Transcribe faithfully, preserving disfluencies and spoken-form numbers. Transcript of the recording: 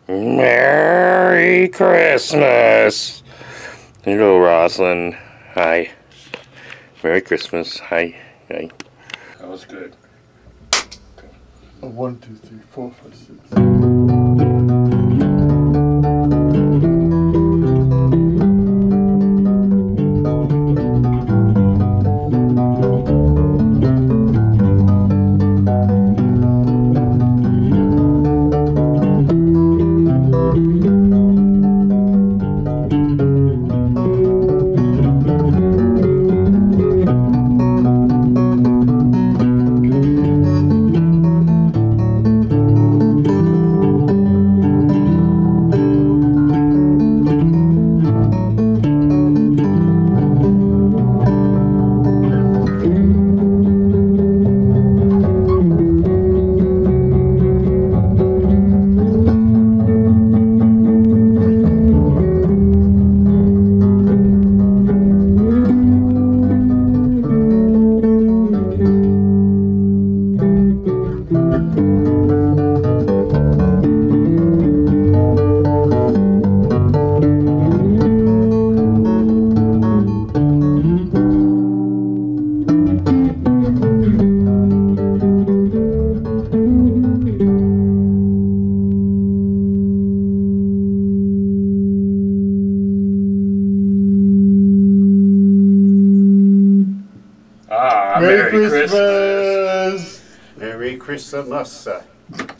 Merry Christmas. Hello, Roslyn. Hi. Merry Christmas. Hi. Hi. That was good. A one, two, three, four, five, six. Ah, Merry, Merry Christmas! Christmas. Merry Christmas.